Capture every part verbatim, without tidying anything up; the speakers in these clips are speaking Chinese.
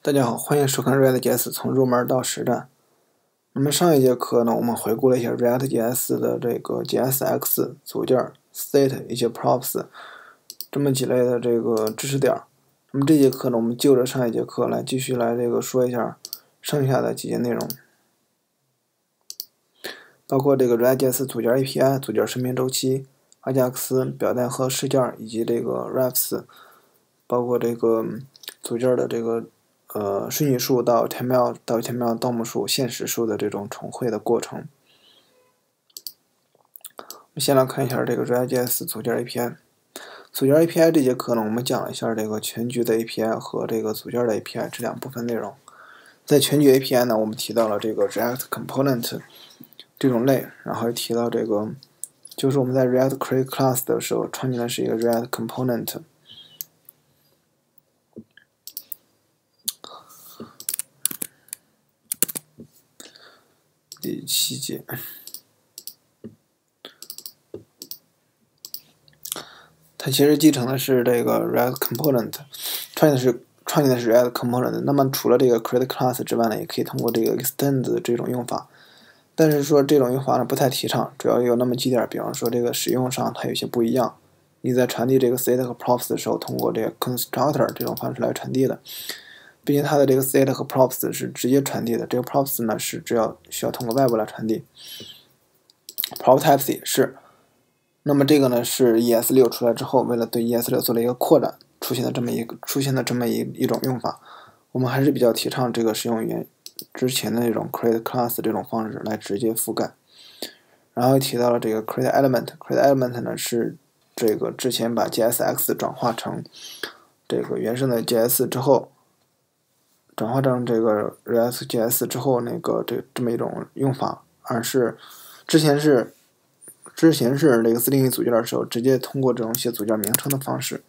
大家好，欢迎收看 React.js 从入门到实战。那么上一节课呢，我们回顾了一下 React.js 的这个 JSX 组件、state 以及 props 这么几类的这个知识点。那么这节课呢，我们就着上一节课来继续来这个说一下剩下的几节内容，包括这个 React.js 组件 A P I、组件生命周期、Ajax 表带和事件以及这个 refs， 包括这个组件的这个呃顺序数到 timeout 到 timeout 倒模数、现实数的这种重绘的过程。我们先来看一下这个 React.js 组件 A P I。组件 A P I 这节课呢，我们讲了一下这个全局的 A P I 和这个组件的 A P I 这两部分内容。在全局 A P I 呢，我们提到了这个 React Component 这种类，然后也提到这个，就是我们在 React Create Class 的时候创建的是一个 React Component。第七节，它其实继承的是这个 React Component， 创建的是创建的是 React Component。那么除了这个 Create Class 之外呢，也可以通过这个 Extend 这种用法。但是说这种用法呢不太提倡，主要有那么几点，比方说这个使用上它有些不一样。你在传递这个 state 和 props 的时候，通过这个 constructor 这种方式来传递的。毕竟它的这个 state 和 props 是直接传递的，这个 props 呢是只要需要通过外部来传递。prop types 也是。那么这个呢是 E S 六 出来之后，为了对 E S 六 做了一个扩展，出现的这么一个出现的这么一一种用法。我们还是比较提倡这个使用原之前的那种 create class 这种方式来直接覆盖。然后提到了这个 create element，create element 呢是这个之前把 J S X 转化成这个原生的 J S 之后。转化成这个 React.js 之后，那个这这么一种用法，而是之前是之前是这个自定义组件的时候，直接通过这种写组件名称的方式，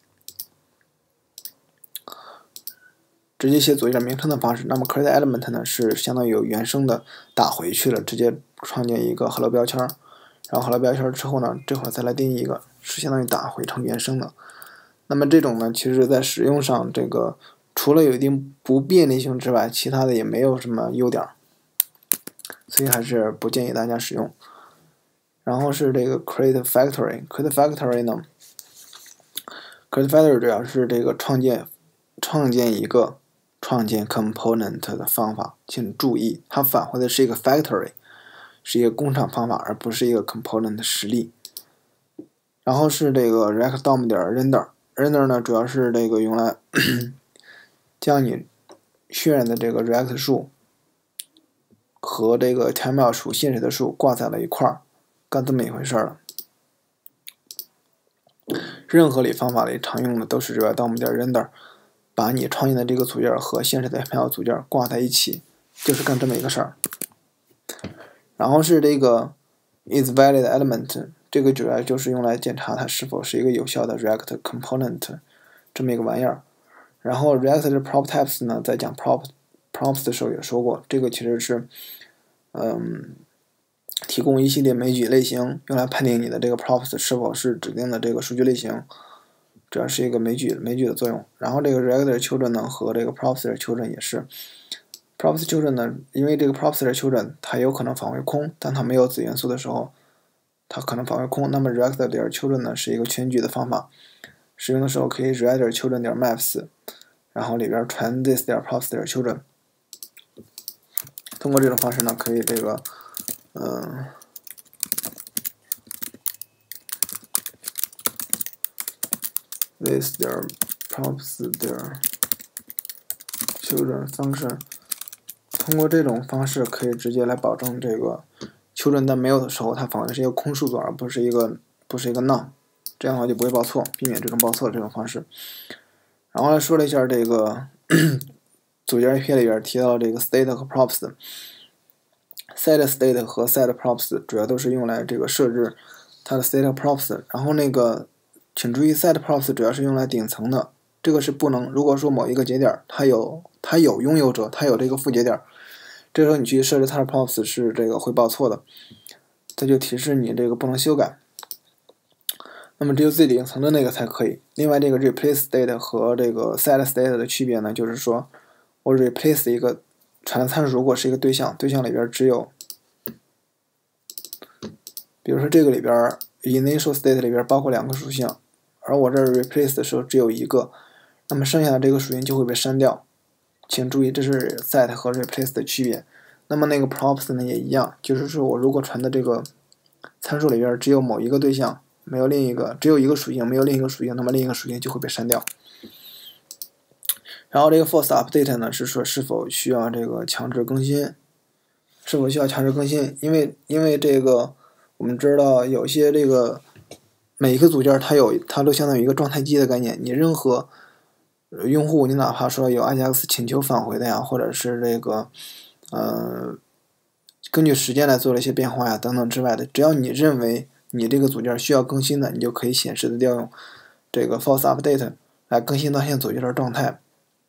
直接写组件名称的方式。那么 create element 呢，是相当于有原生的打回去了，直接创建一个 hello 标签，然后 hello 标签之后呢，这会儿再来定义一个，是相当于打回成原生的。那么这种呢，其实在使用上这个。除了有一定不便利性之外，其他的也没有什么优点，所以还是不建议大家使用。然后是这个 create factory，create factory 呢 ，create factory 主要是这个创建创建一个创建 component 的方法。请注意，它返回的是一个 factory， 是一个工厂方法，而不是一个 component 的实例。然后是这个 react dom 点 render，render 呢主要是这个用来将你渲染的这个 React 数和这个 timeout 数现实的数挂在了一块儿，干这么一回事了。任何里方法里常用的都是 React dom 点 render， 把你创建的这个组件和现实的 timeout 组件挂在一起，就是干这么一个事儿。然后是这个 isValid element， 这个主要就是用来检查它是否是一个有效的 React component 这么一个玩意儿。然后 React 的 prop types 呢，在讲 prop props 的时候也说过，这个其实是，嗯，提供一系列枚举类型，用来判定你的这个 props 是否是指定的这个数据类型，主要是一个枚举枚举的作用。然后这个 React 的 children 呢和这个 props 的 children 也是 ，props children 呢，因为这个 props 的 children 它有可能返回空，但它没有子元素的时候，它可能返回空。那么 React 的 children 呢是一个全局的方法，使用的时候可以 React children 点 maps。然后里边传 this 点 props 点 children， 通过这种方式呢，可以这个，嗯、呃，this 点 props 点 children function， 通过这种方式可以直接来保证这个 children 在没有的时候，它返回的是一个空数组，而不是一个不是一个 none， 这样的话就不会报错，避免这种报错的这种方式。然后来说了一下这个组件 A P I 里边提到这个 state 和 props， set state 和 set props 主要都是用来这个设置它的 state props。然后那个请注意 set props 主要是用来顶层的，这个是不能，如果说某一个节点它有它有拥有者，它有这个副节点，这时候你去设置它的 props 是这个会报错的，它就提示你这个不能修改。那么只有最顶层的那个才可以。另外，这个 replace state 和这个 set state 的区别呢，就是说， 我 replace 一个传的参数，如果是一个对象，对象里边只有，比如说这个里边 initial state 里边包括两个属性，而我这 replace 的时候只有一个，那么剩下的这个属性就会被删掉。请注意，这是 set 和 replace 的区别。那么那个 props 呢也一样，就是说我如果传的这个参数里边只有某一个对象，没有另一个，只有一个属性，没有另一个属性，那么另一个属性就会被删掉。然后这个 force update 呢是说是否需要这个强制更新，是否需要强制更新？因为因为这个我们知道有些这个每一个组件它有它都相当于一个状态机的概念，你任何用户你哪怕说有 Ajax 请求返回的呀，或者是这个呃根据时间来做了一些变化呀等等之外的，只要你认为你这个组件需要更新的，你就可以显示的调用这个 force update 来更新当前组件的状态。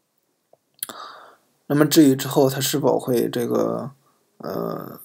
那么至于之后它是否会这个呃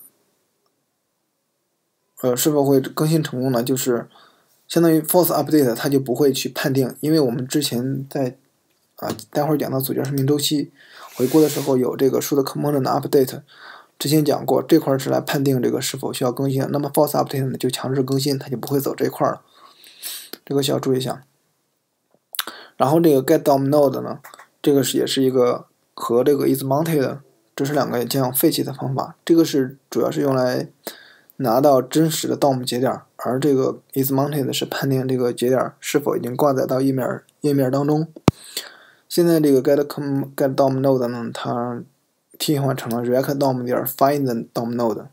呃是否会更新成功呢？就是相当于 force update 它就不会去判定，因为我们之前在啊待会儿讲到组件生命周期回顾的时候有这个数的 component update， 之前讲过这块是来判定这个是否需要更新，那么 force update 呢就强制更新，它就不会走这块了，这个需要注意一下。然后这个 get dom node 呢，这个是也是一个和这个 is mounted 这是两个将废弃的方法，这个是主要是用来拿到真实的 D O M 节点，而这个 is mounted 是判定这个节点是否已经挂载到页面页面当中。现在这个 get get D O M node 呢，它替换成了 rect D O M 点 find the D O M node，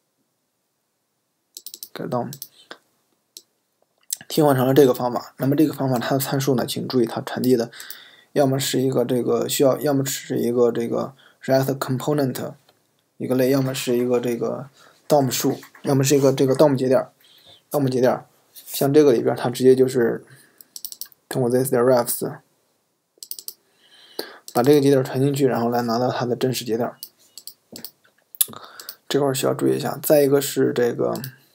get D O M 替换成了这个方法。那么这个方法它的参数呢，请注意它传递的要么是一个这个需要，要么是一个这个 React component 一个类，要么是一个这个 D O M 数，要么是一个这个 D O M 节点 D O M 节点。像这个里边它直接就是通过 this 点 refs 把这个节点传进去，然后来拿到它的真实节点。这块需要注意一下。再一个是这个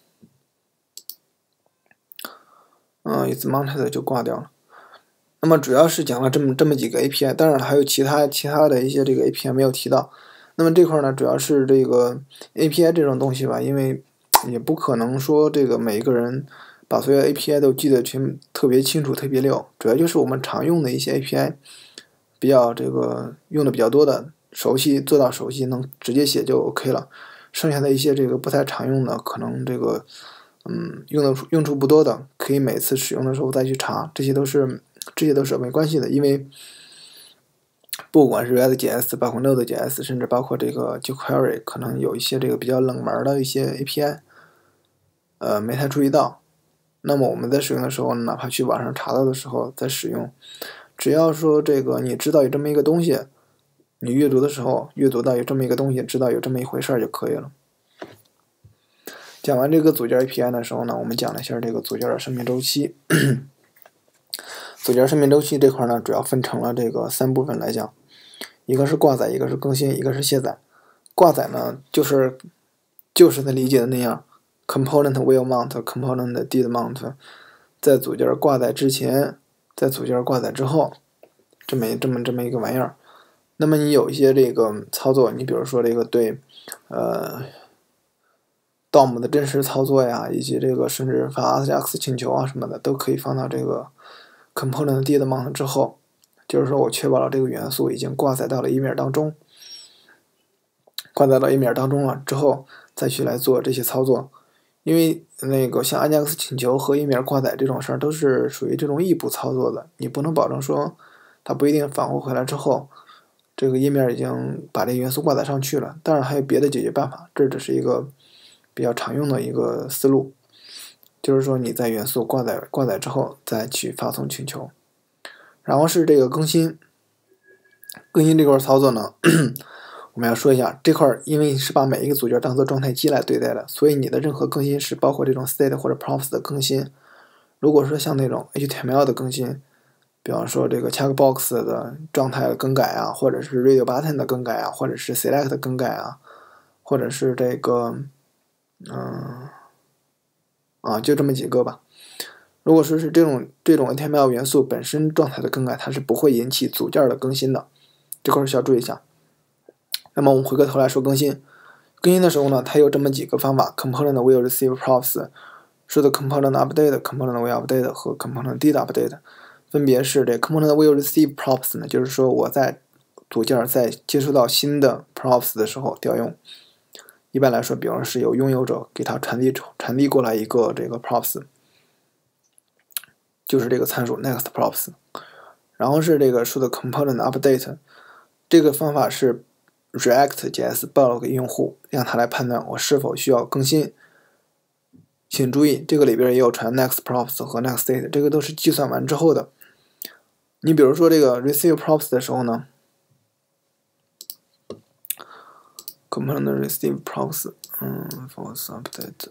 嗯 is mounted 就挂掉了。那么主要是讲了这么这么几个 A P I， 当然了还有其他其他的一些这个 A P I 没有提到。那么这块呢，主要是这个 A P I 这种东西吧，因为也不可能说这个每一个人把所有 A P I 都记得全特别清楚、特别溜，主要就是我们常用的一些 A P I， 比较这个用的比较多的，熟悉做到熟悉，能直接写就 OK 了。剩下的一些这个不太常用的，可能这个嗯用的用处不多的，可以每次使用的时候再去查，这些都是。这些都是没关系的，因为不管是 React.js 包括 Node.js 甚至包括这个 jQuery， 可能有一些这个比较冷门的一些 A P I 呃没太注意到，那么我们在使用的时候哪怕去网上查到的时候再使用，只要说这个你知道有这么一个东西，你阅读的时候阅读到有这么一个东西，知道有这么一回事就可以了。讲完这个组件 A P I 的时候呢，我们讲了一下这个组件的生命周期组件生命周期这块呢，主要分成了这个三部分来讲，一个是挂载，一个是更新，一个是卸载。挂载呢，就是就是他理解的那样 ，component will mount，component did mount， 在组件挂载之前，在组件挂载之后，这么这么这么一个玩意儿。那么你有一些这个操作，你比如说这个对呃 D O M 的真实操作呀，以及这个甚至发 Ajax 请求啊什么的，都可以放到这个component did mount 之后，就是说我确保了这个元素已经挂载到了页面当中，挂载到页面当中了之后，再去来做这些操作。因为那个像 Ajax 请求和页面挂载这种事儿都是属于这种异步操作的，你不能保证说它不一定返回回来之后，这个页面已经把这个元素挂载上去了。当然还有别的解决办法，这只是一个比较常用的一个思路。就是说你在元素挂载挂载之后再去发送请求，然后是这个更新，更新这块操作呢，我们要说一下这块，因为是把每一个组件当做状态机来对待的，所以你的任何更新是包括这种 state 或者 props 的更新。如果说像那种 H T M L 的更新，比方说这个 checkbox 的状态的更改啊，或者是 radio button 的更改啊，或者是 select 的更改啊，或者是这个嗯。啊，就这么几个吧。如果说是这种这种 H T M L 元素本身状态的更改，它是不会引起组件的更新的，这块需要注意一下。 那么我们回过头来说更新，更新的时候呢，它有这么几个方法 ：component will receive props， 说的 component update、component will update 和 component did update， 分别是这 component will receive props 呢，就是说我在组件在接收到新的 props 的时候调用。一般来说，比方是有拥有者给它传递传递过来一个这个 props， 就是这个参数 next props， 然后是这个说的 component update， 这个方法是 React.js 报了给用户，让他来判断我是否需要更新。请注意，这个里边也有传 next props 和 next date， 这个都是计算完之后的。你比如说这个 receive props 的时候呢 ，component receive props， 嗯 ，false update。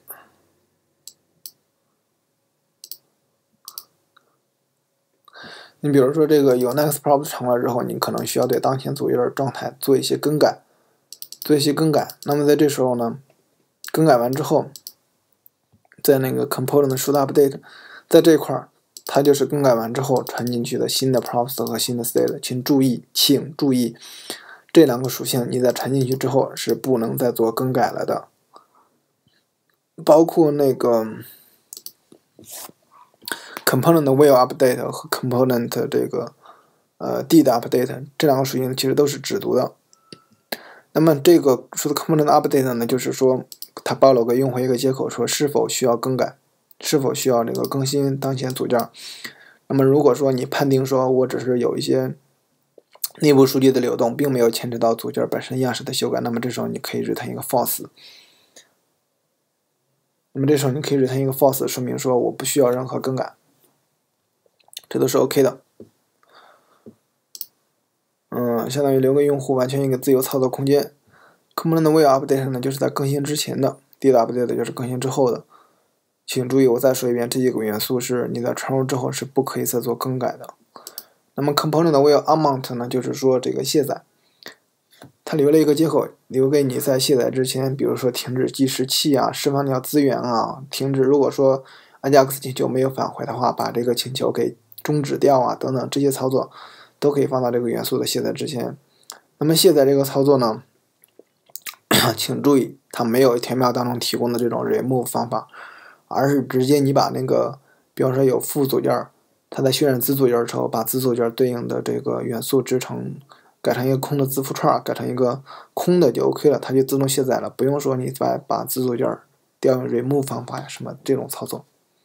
你比如说这个有 next props 成了之后，你可能需要对当前组件状态做一些更改，做一些更改。那么在这时候呢，更改完之后，在那个 component should update， 在这块儿，它就是更改完之后传进去的新的 props 和新的 state。请注意，请注意，这两个属性你在传进去之后是不能再做更改了的，包括那个。component will update 和 component 这个呃 did update 这两个属性其实都是只读的。那么这个说的 component update 呢，就是说它报了个用户一个接口，说是否需要更改，是否需要这个更新当前组件。那么如果说你判定说我只是有一些内部数据的流动，并没有牵扯到组件本身样式的修改，那么这时候你可以 return 一个 false。那么这时候你可以 return 一个 false， 说明说我不需要任何更改。这都是 OK 的，嗯，相当于留给用户完全一个自由操作空间。component will update 呢，就是在更新之前的 ，did update 就是更新之后的。请注意，我再说一遍，这几个元素是你在传入之后是不可以再做更改的。那么 component will unmount 呢，就是说这个卸载，它留了一个接口，留给你在卸载之前，比如说停止计时器啊、释放掉资源啊、停止，如果说 Ajax 请求没有返回的话，把这个请求给终止掉啊，等等这些操作都可以放到这个元素的卸载之前。那么卸载这个操作呢，请注意，它没有填表当中提供的这种 remove 方法，而是直接你把那个，比方说有副组件，它在渲染子组件之后，把子组件对应的这个元素制成改成一个空的字符串，改成一个空的就 OK 了，它就自动卸载了，不用说你再把子组件调用 remove 方法呀什么这种操作。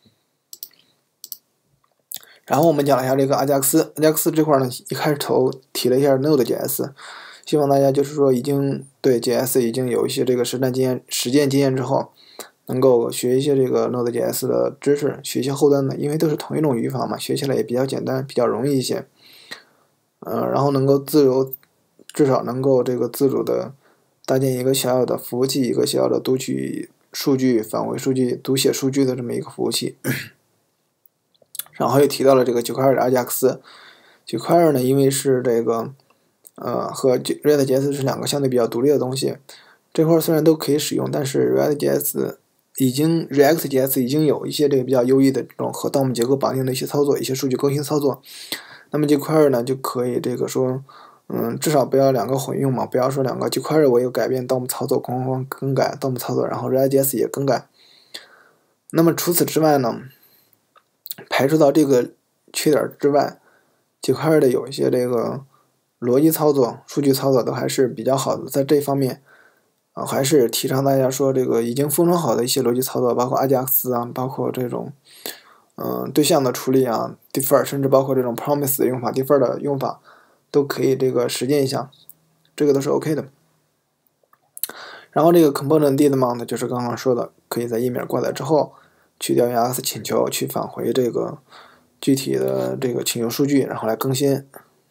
然后我们讲了一下这个阿加克斯，阿加克斯这块呢，一开头提了一下 Node.js， 希望大家就是说已经对 J S 已经有一些这个实战经验、实践经验之后，能够学一些这个 Node.js 的知识，学一些后端的，因为都是同一种语法嘛，学起来也比较简单，比较容易一些。呃，然后能够自由，至少能够这个自主的搭建一个小小的服务器，一个小小的读取数据、返回数据、读写数据的这么一个服务器。然后又提到了这个九块二的阿加克斯，九块二呢，因为是这个呃和 React.js 是两个相对比较独立的东西，这块虽然都可以使用，但是 React.js 已经 React.js 已经有一些这个比较优异的这种和 D O M 结构绑定的一些操作，一些数据更新操作。那么这块二呢就可以这个说，嗯，至少不要两个混用嘛，不要说两个这块二我有改变 D O M 操作，哐哐哐更改 D O M 操作，然后 React.js 也更改。那么除此之外呢？排除到这个缺点之外，九块二的有一些这个逻辑操作、数据操作都还是比较好的。在这方面，啊，还是提倡大家说这个已经封装好的一些逻辑操作，包括阿加克斯啊，包括这种嗯、呃、对象的处理啊 ，defer， 甚至包括这种 promise 的用法、defer 的用法，都可以这个实践一下，这个都是 OK 的。然后这个 component did mount 就是刚刚说的，可以在页面挂载之后。去调用 X 请求，去返回这个具体的这个请求数据，然后来更新。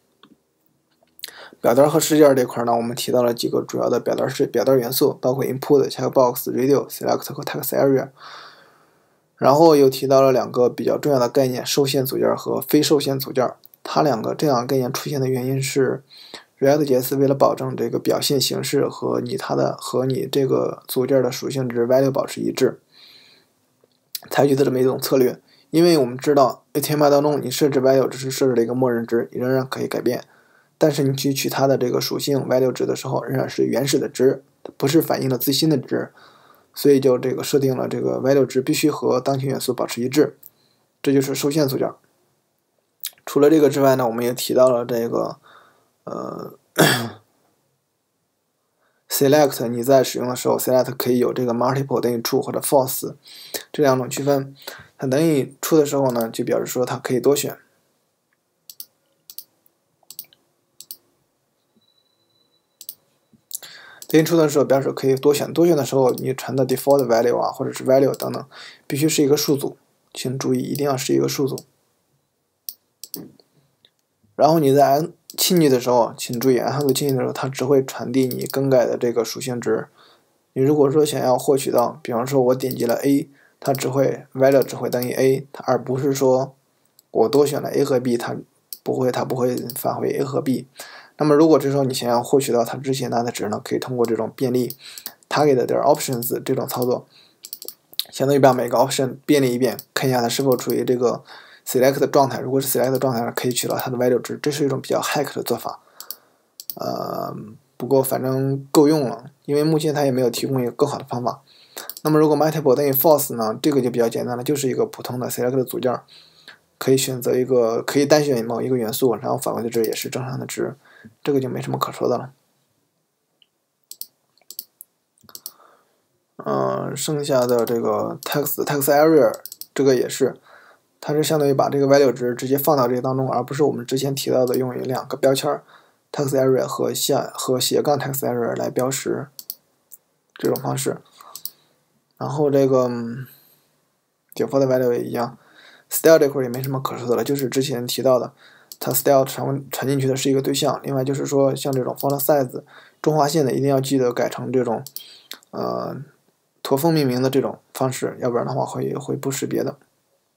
表单和事件这块呢，我们提到了几个主要的表单是表单元素，包括 input、checkbox、radio、select 和 text area。然后又提到了两个比较重要的概念：受限组件和非受限组件。它两个这两个概念出现的原因是 React.js 为了保证这个表现形式和你它的和你这个组件的属性值 value 保持一致。采取的这么一种策略，因为我们知道 H T M L 当中你设置 value 只是设置了一个默认值，你仍然可以改变。 但是你去取它的这个属性 value 值的时候，仍然是原始的值，不是反映了最新的值，所以就这个设定了这个 value 值必须和当前元素保持一致，这就是受限组件。除了这个之外呢，我们也提到了这个呃select， 你在使用的时候 select 可以有这个 multiple 等于 true 或者 false 这两种区分。它等于 true 的时候呢，就表示说它可以多选。等于 true 的时候表示可以多选，多选的时候你传的 default value 啊，或者是 value 等等，必须是一个数组，请注意一定要是一个数组。然后你在按进去的时候，请注意按数进去的时候，它只会传递你更改的这个属性值。你如果说想要获取到，比方说我点击了 A， 它只会 value 只会等于 A， 它而不是说我多选了 A 和 B， 它不会它不会返回 A 和 B。那么如果这时候你想要获取到它之前拿的值呢，可以通过这种便利 target 点 options 这种操作，相当于把每个 option 便利一遍，看一下它是否处于这个 select 的状态。如果是 select 的状态，可以取到它的 value 值，这是一种比较 hack 的做法。呃，不过反正够用了，因为目前它也没有提供一个更好的方法。那么如果 multiple 等于 false 呢，这个就比较简单了，就是一个普通的 select 的组件，可以选择一个可以单选某一个元素，然后返回的值也是正常的值，这个就没什么可说的了。嗯、呃，剩下的这个 text text area 这个也是，它是相当于把这个 value 值直接放到这个当中，而不是我们之前提到的用于两个标签 text area 和下和斜杠 text area 来标识这种方式。然后这个 default value 也一样。style 这块也没什么可说的了，就是之前提到的，它 style 传传进去的是一个对象。另外就是说，像这种 font size 中划线的，一定要记得改成这种呃驼峰命名的这种方式，要不然的话会会不识别的。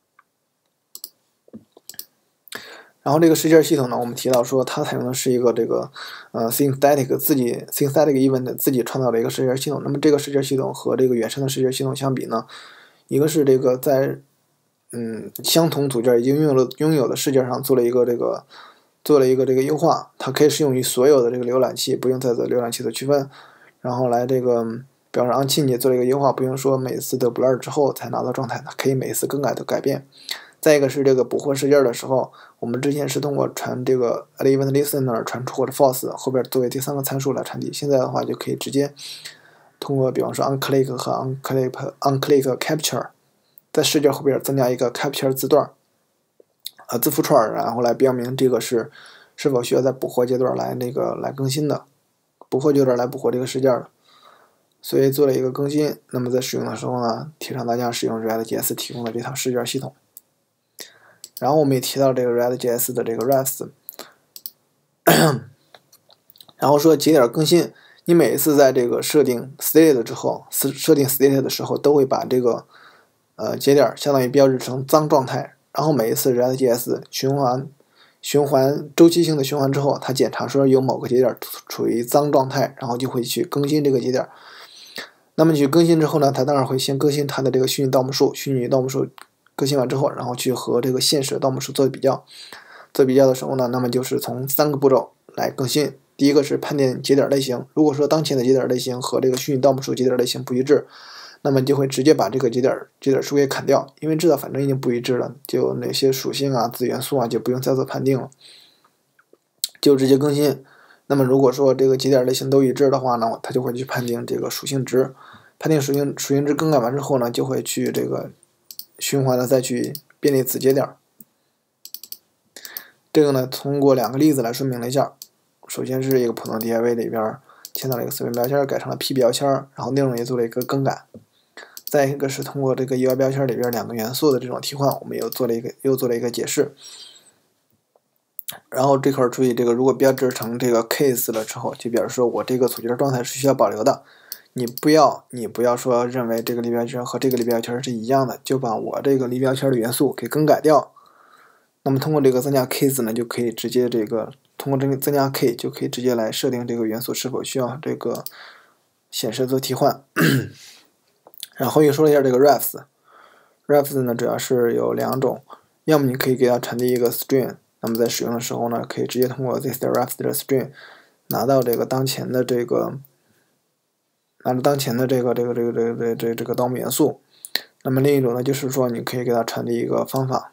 然后这个事件系统呢，我们提到说它采用的是一个这个呃 synthetic 自己 synthetic event 自己创造的一个事件系统。那么这个事件系统和这个原生的事件系统相比呢，一个是这个在嗯相同组件已经拥有了拥有的事件上做了一个这个做了一个这个优化，它可以适用于所有的这个浏览器，不用再做浏览器的区分，然后来这个表示 onChange 做了一个优化，不用说每次的 blur 之后才拿到状态，它可以每次更改都改变。再一个是这个捕获事件的时候，我们之前是通过传这个 event listener 传出或者 false 后边作为第三个参数来传递，现在的话就可以直接通过比方说 onClick 和 onClick onClick capture 在事件后边增加一个 capture 字段呃字符串，然后来标明这个是是否需要在捕获阶段来那个来更新的，捕获阶段来捕获这个事件的，所以做了一个更新。那么在使用的时候呢，提倡大家使用 React.js 提供的这套事件系统。然后我们也提到这个 React.js 的这个 refs， 然后说节点更新，你每一次在这个设定 state 之后，设定 state 的时候，都会把这个呃节点相当于标志成脏状态，然后每一次 React.js 循环循环周期性的循环之后，它检查说有某个节点处于脏状态，然后就会去更新这个节点。那么去更新之后呢，它当然会先更新它的这个虚拟盗墓数，虚拟盗墓数更新完之后，然后去和这个现实的盗墓数做比较。做比较的时候呢，那么就是从三个步骤来更新。第一个是判定节点类型，如果说当前的节点类型和这个虚拟盗墓数节点类型不一致，那么就会直接把这个节点节点数给砍掉，因为知道反正已经不一致了，就哪些属性啊、子元素啊就不用再做判定了，就直接更新。那么如果说这个节点类型都一致的话呢，它就会去判定这个属性值，判定属性属性值更改完之后呢，就会去这个循环的再去便利子节点。这个呢，通过两个例子来说明了一下。首先是一个普通 D I V 里边嵌到了一个随便标签，改成了 P 标签，然后内容也做了一个更改。再一个是通过这个 U I 标签里边两个元素的这种替换，我们又做了一个又做了一个解释。然后这块注意，这个如果标志成这个 case 了之后，就表示说我这个组件状态是需要保留的。你不要你不要说认为这个立标签和这个立标签是一样的，就把我这个立标签的元素给更改掉。那么通过这个增加 case 呢，就可以直接这个通过这个增加 k 就可以直接来设定这个元素是否需要这个显示做替换。然后又说了一下这个 refs，refs 呢主要是有两种，要么你可以给它传递一个 string， 那么在使用的时候呢，可以直接通过 thisDirect.string 拿到这个当前的这个拿着当前的这个这个这个这个这个这个这个 D O M 元素。那么另一种呢，就是说你可以给它传递一个方法，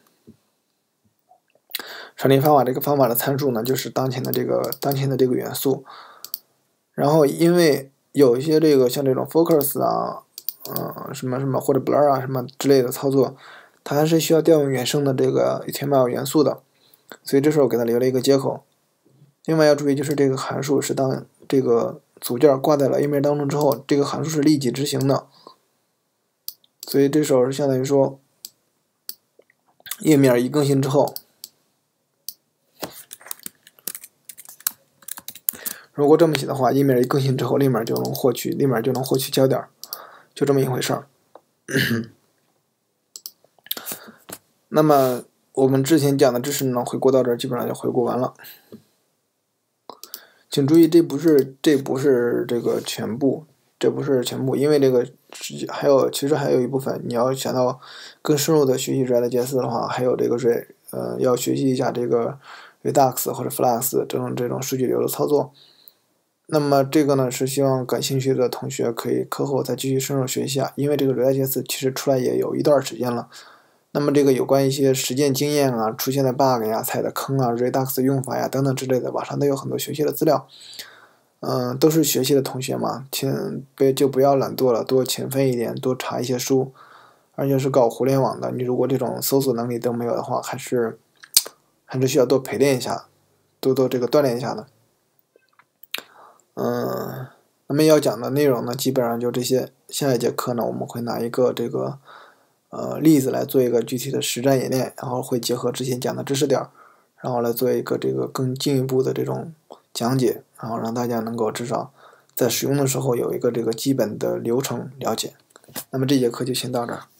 传递方法这个方法的参数呢，就是当前的这个当前的这个元素。然后因为有一些这个像这种 focus 啊，嗯，什么什么或者 blur 啊什么之类的操作，它还是需要调用原生的这个 H T M L 元素的，所以这时候给它留了一个接口。另外要注意，就是这个函数是当这个组件挂在了页面当中之后，这个函数是立即执行的，所以这时候是相当于说，页面一更新之后，如果这么写的话，页面一更新之后，立马就能获取，立马就能获取焦点，就这么一回事儿。那么我们之前讲的知识呢，回顾到这儿基本上就回顾完了。请注意，这不是这不是这个全部，这不是全部，因为这个还有其实还有一部分，你要想到更深入的学习 Redux 的话，还有这个 Re 呃要学习一下这个 Redux 或者 Flux 这种这种数据流的操作。那么这个呢是希望感兴趣的同学可以课后再继续深入学习啊，因为这个 Redux 其实出来也有一段时间了。那么这个有关一些实践经验啊、出现的 bug 呀、踩的坑啊、Redux 用法呀等等之类的，网上都有很多学习的资料。嗯、呃，都是学习的同学嘛，请别就不要懒惰了，多勤奋一点，多查一些书。而且是搞互联网的，你如果这种搜索能力都没有的话，还是还是需要多陪练一下，多多这个锻炼一下的。嗯，那么要讲的内容呢，基本上就这些。下一节课呢，我们会拿一个这个呃例子来做一个具体的实战演练，然后会结合之前讲的知识点，然后来做一个这个更进一步的这种讲解，然后让大家能够至少在使用的时候有一个这个基本的流程了解。那么这节课就先到这儿。